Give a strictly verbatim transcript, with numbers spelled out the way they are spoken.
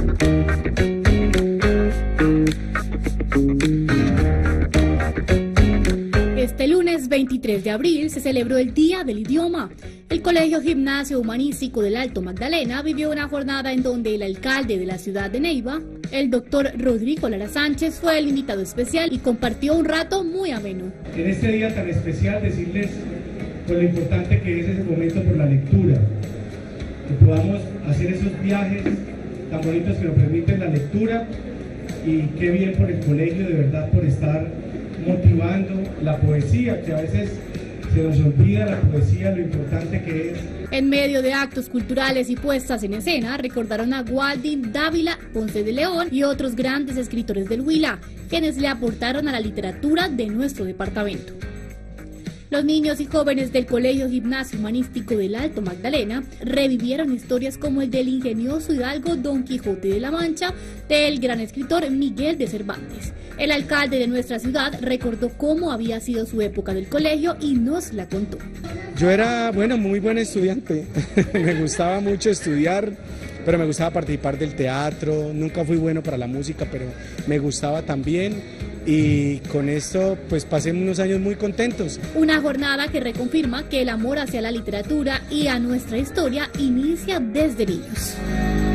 Este lunes veintitrés de abril se celebró el Día del Idioma. El Colegio Gimnasio Humanístico del Alto Magdalena vivió una jornada en donde el alcalde de la ciudad de Neiva, el doctor Rodrigo Lara Sánchez, fue el invitado especial y compartió un rato muy ameno. En este día tan especial decirles por lo importante que es ese momento por la lectura, que podamos hacer esos viajes tan bonitos que nos permiten la lectura, y qué bien por el colegio, de verdad, por estar motivando la poesía, que a veces se nos olvida la poesía, lo importante que es. En medio de actos culturales y puestas en escena, recordaron a Waldín Dávila, Ponce de León y otros grandes escritores del Huila, quienes le aportaron a la literatura de nuestro departamento. Los niños y jóvenes del Colegio Gimnasio Humanístico del Alto Magdalena revivieron historias como el del ingenioso hidalgo Don Quijote de la Mancha, del gran escritor Miguel de Cervantes. El alcalde de nuestra ciudad recordó cómo había sido su época del colegio y nos la contó. Yo era, bueno, muy buen estudiante, me gustaba mucho estudiar, pero me gustaba participar del teatro, nunca fui bueno para la música, pero me gustaba también. Y con esto pues pasé unos años muy contentos. Una jornada que reconfirma que el amor hacia la literatura y a nuestra historia inicia desde niños.